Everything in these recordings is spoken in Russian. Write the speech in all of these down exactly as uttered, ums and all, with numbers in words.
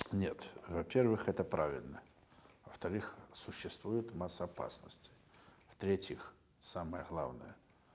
Нет, во-первых, это правильно. Во-вторых, существует масса опасностей. В-третьих, самое главное,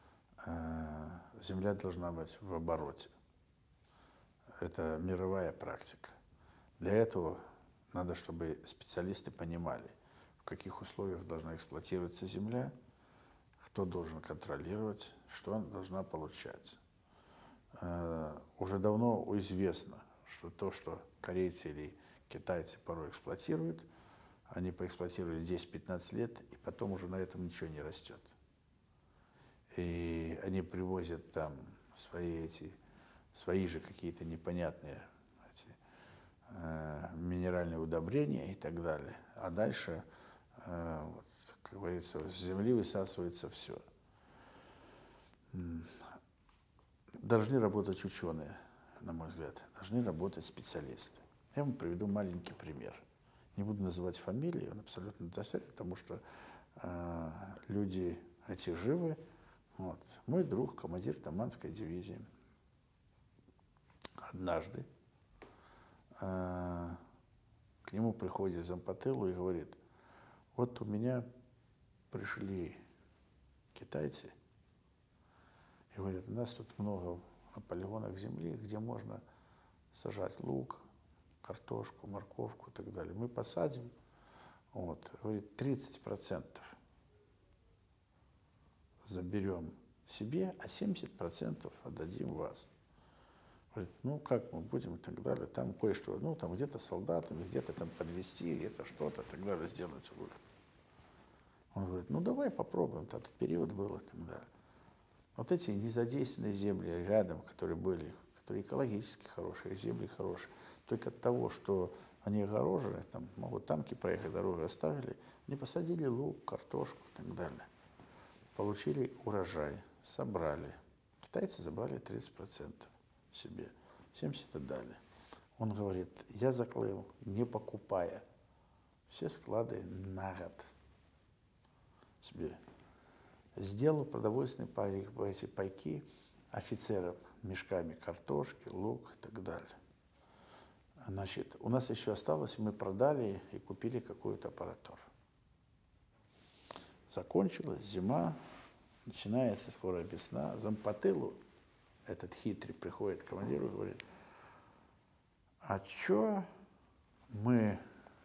Земля должна быть в обороте. Это мировая практика. Для этого надо, чтобы специалисты понимали, в каких условиях должна эксплуатироваться Земля, кто должен контролировать, что она должна получать. Уже давно известно, что то, что корейцы или китайцы порой эксплуатируют, они поэксплуатировали десять-пятнадцать лет, и потом уже на этом ничего не растет. И они привозят там свои эти, свои же какие-то непонятные эти, э, минеральные удобрения и так далее. А дальше, э, вот, как говорится, с земли высасывается все. Должны работать ученые, на мой взгляд, должны работать специалисты. Я вам приведу маленький пример. Не буду называть фамилии, он абсолютно достоверный, потому что э, люди эти живы. Вот. Мой друг, командир Таманской дивизии, однажды э, к нему приходит зампотылу и говорит: вот у меня пришли китайцы, и говорят, у нас тут много на полигонах земли, где можно сажать лук, картошку, морковку и так далее. Мы посадим, вот, говорит, тридцать процентов заберем себе, а семьдесят процентов отдадим вас. Говорит, ну как мы будем и так далее, там кое-что, ну там где-то солдатами, где-то там подвести, где-то что-то и так далее сделать. Он говорит, ну давай попробуем, этот период был и так далее. Вот эти незадействованные земли рядом, которые были, которые экологически хорошие, земли хорошие, только от того, что они огорожены, там могут танки проехать, дорогу оставили, они посадили лук, картошку и так далее. Получили урожай, собрали. Китайцы забрали тридцать процентов себе, семьдесят процентов отдали. Он говорит, я заклыл, не покупая, все склады на год себе. Сделал продовольственные пайки, эти пайки офицерам мешками картошки, лук и так далее. Значит, у нас еще осталось, мы продали и купили какую-то аппаратуру. Закончилась зима, начинается скоро весна. Зампотылу этот хитрый приходит к командиру и говорит, а что мы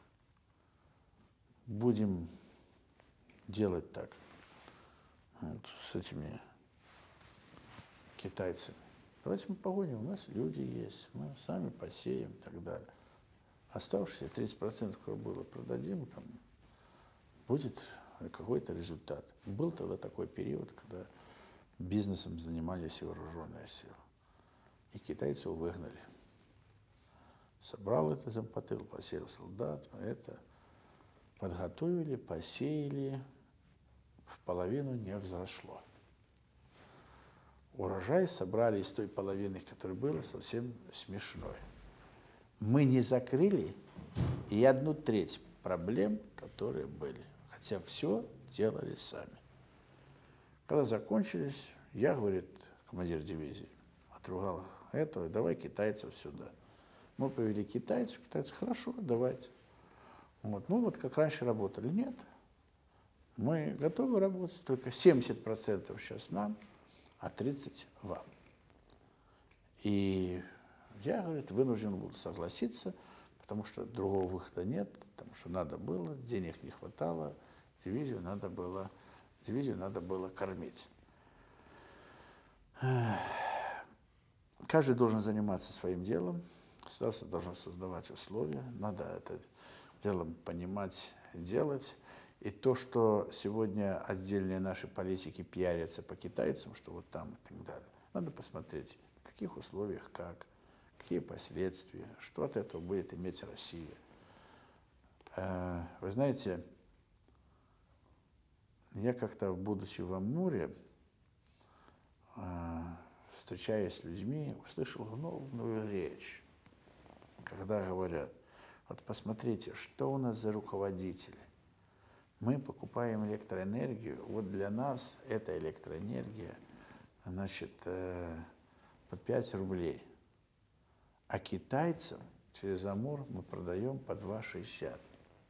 будем делать так вот, с этими китайцами? Давайте мы погоним, у нас люди есть, мы сами посеем и так далее. Оставшиеся тридцать процентов, которые было, продадим, там будет какой-то результат. Был тогда такой период, когда бизнесом занимались и вооруженные силы. И китайцев выгнали. Собрал это зампотыл, посеял солдат, это подготовили, посеяли, в половину не взошло. Урожай собрали из той половины, которая была, совсем смешной. Мы не закрыли и одну треть проблем, которые были. Хотя все делали сами. Когда закончились, я, говорит, командир дивизии, отругал этого, давай китайцев сюда. Мы повели китайцев, китайцы, хорошо, давайте. Вот. Ну вот как раньше работали. Нет, мы готовы работать, только семьдесят процентов сейчас нам, а тридцать процентов вам. И я, говорит, вынужден был согласиться, потому что другого выхода нет, потому что надо было, денег не хватало, дивизию надо было, дивизию надо было кормить. Каждый должен заниматься своим делом, государство должно создавать условия, надо это делом понимать, делать. И то, что сегодня отдельные наши политики пиарятся по китайцам, что вот там и так далее, надо посмотреть, в каких условиях, как, какие последствия, что от этого будет иметь Россия. Вы знаете, я как-то, будучи в Амуре, встречаясь с людьми, услышал гневную речь, когда говорят, вот посмотрите, что у нас за руководители. Мы покупаем электроэнергию, вот для нас эта электроэнергия, значит, по пять рублей. А китайцам через Амур мы продаем по два шестьдесят.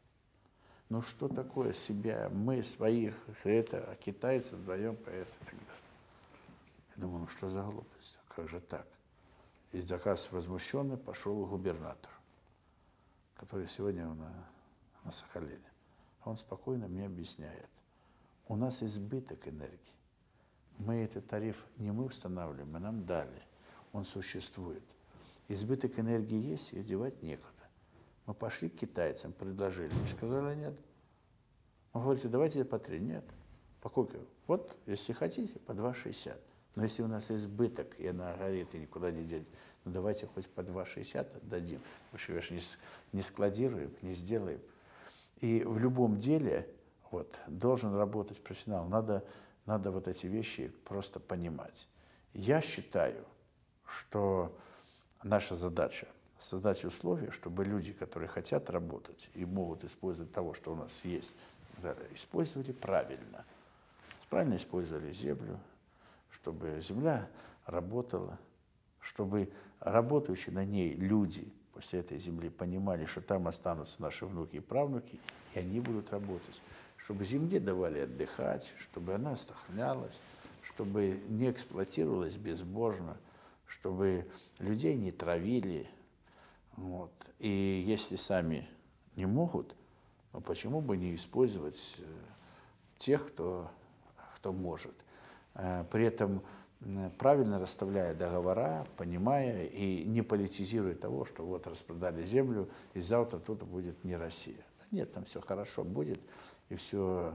Ну что такое себя, мы своих, это, а китайцы вдвоем по это и так далее. Я думаю, ну что за глупость, как же так? И заказ возмущенный пошел к губернатору, который сегодня на, на Сахалине. Он спокойно мне объясняет, у нас избыток энергии. Мы этот тариф не мы устанавливаем, а нам дали. Он существует. Избыток энергии есть, и девать некуда. Мы пошли к китайцам, предложили, они сказали нет. Вы говорите, давайте по три. Нет. По сколько? Вот, если хотите, по два шестьдесят. Но если у нас избыток, и она горит, и никуда не деть, ну давайте хоть по два шестьдесят отдадим. Потому что не, не складируем, не сделаем. И в любом деле вот, должен работать профессионал. Надо, надо вот эти вещи просто понимать. Я считаю, что наша задача создать условия, чтобы люди, которые хотят работать и могут использовать того, что у нас есть, использовали правильно. Правильно использовали землю, чтобы земля работала, чтобы работающие на ней люди после этой земли понимали, что там останутся наши внуки и правнуки, и они будут работать. Чтобы земле давали отдыхать, чтобы она сохранялась, чтобы не эксплуатировалась безбожно, чтобы людей не травили. Вот. И если сами не могут, ну почему бы не использовать тех, кто, кто может. При этом правильно расставляя договора, понимая и не политизируя того, что вот распродали землю, и завтра тут будет не Россия. Нет, там все хорошо будет, и все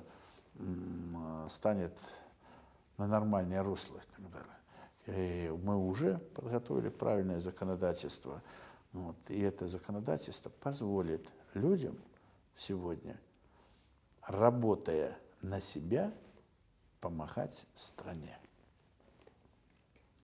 станет на нормальное русло и так далее. И мы уже подготовили правильное законодательство. Вот, и это законодательство позволит людям сегодня, работая на себя, помогать стране.